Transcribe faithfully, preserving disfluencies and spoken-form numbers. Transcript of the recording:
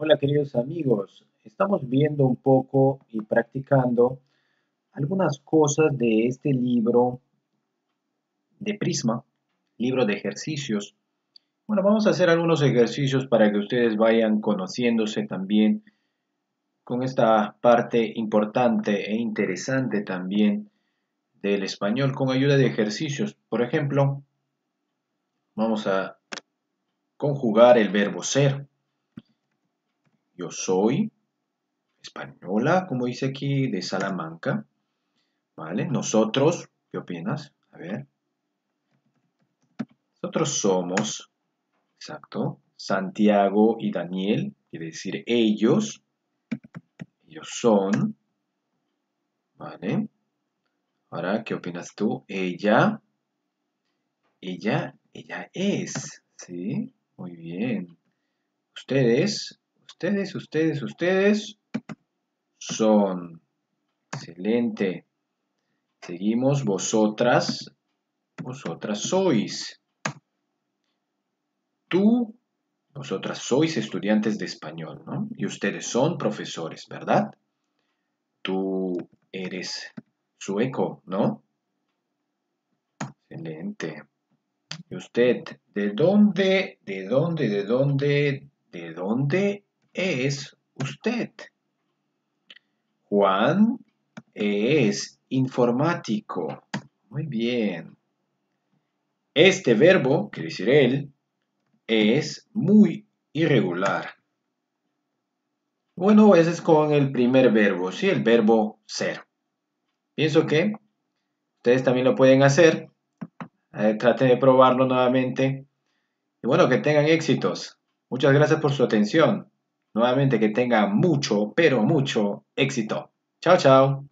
Hola queridos amigos, estamos viendo un poco y practicando algunas cosas de este libro de Prisma, libro de ejercicios. Bueno, vamos a hacer algunos ejercicios para que ustedes vayan conociéndose también con esta parte importante e interesante también del español con ayuda de ejercicios. Por ejemplo, vamos a conjugar el verbo ser. Yo soy española, como dice aquí, de Salamanca. ¿Vale? Nosotros, ¿qué opinas? A ver. Nosotros somos, exacto, Santiago y Daniel, quiere decir ellos. Ellos son, ¿vale? Ahora, ¿qué opinas tú? Ella, ella, ella es, ¿sí? Muy bien. Ustedes, ustedes, ustedes, ustedes son. Excelente. Seguimos, vosotras, vosotras sois. Tú, vosotras sois estudiantes de español, ¿no? Y ustedes son profesores, ¿verdad? Tú eres sueco, ¿no? Excelente. ¿Y usted, de dónde, de dónde, de dónde, de dónde es usted? Juan es informático. Muy bien. Este verbo, quiere decir él, es muy irregular. Bueno, ese es con el primer verbo, ¿sí? El verbo ser. Pienso que ustedes también lo pueden hacer. Eh, traten de probarlo nuevamente. Y bueno, que tengan éxitos. Muchas gracias por su atención. Nuevamente que tengan mucho, pero mucho éxito. Chao, chao.